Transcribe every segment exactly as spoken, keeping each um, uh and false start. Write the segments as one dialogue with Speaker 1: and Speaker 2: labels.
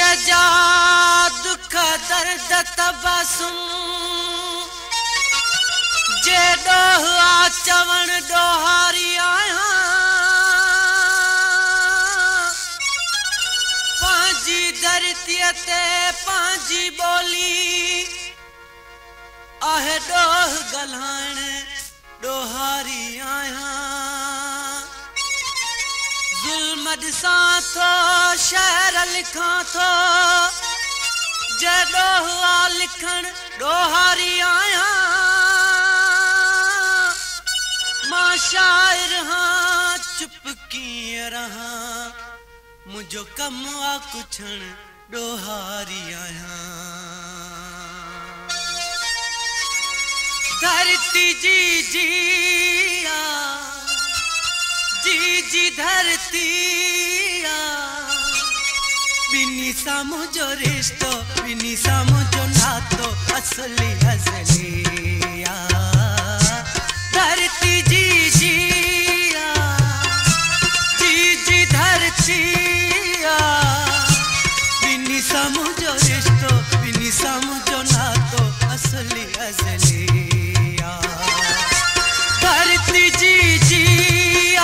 Speaker 1: जा दुख दर्द तबसुम जे डोहा चवण डोहारी आया पांजी धरती ते पांजी बोली आहे डोह गलाण डोहारी आया जुल्म दिसां थो शहर लिखां थो जे डोहा लिखण डोहारी आया मां शायर हाँ चुप कीअं रहां मुझो कम आ कुछण डोहारी आया धरती जी जिया जी जी धरती बिनी सामो जो रिश्तो बिनी सामो जो नातो असली असली धरती जी जिया जी जी धरती बिनी सामो जो रिश्तो बिनी सामो जो नातो असली असली धरती जी जिया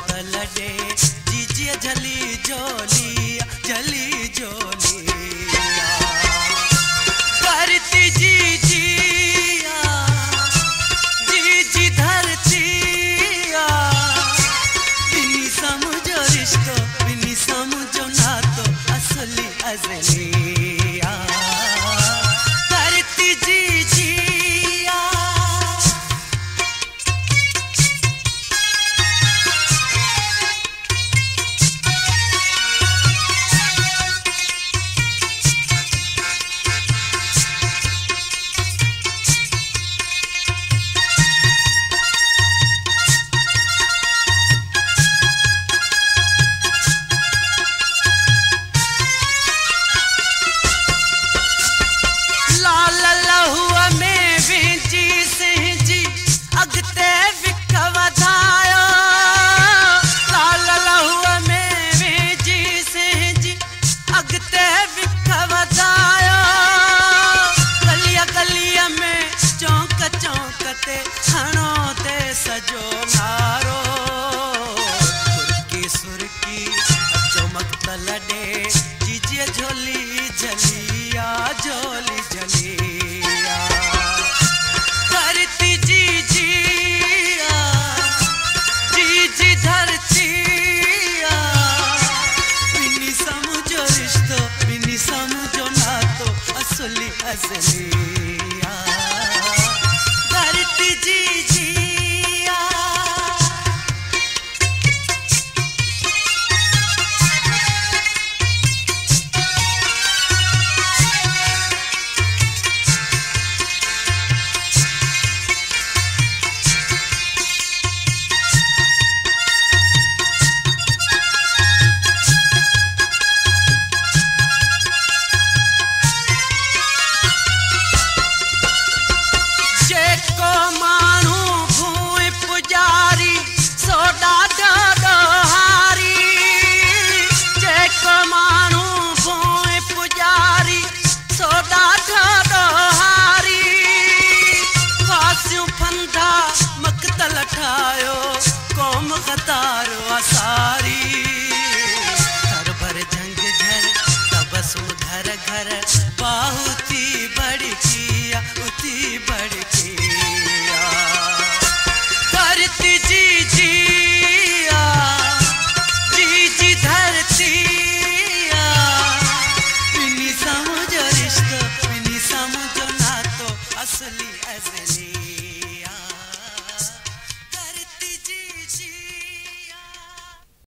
Speaker 1: जली जोली जली जोली असलिया धरती जी जिया कौम खता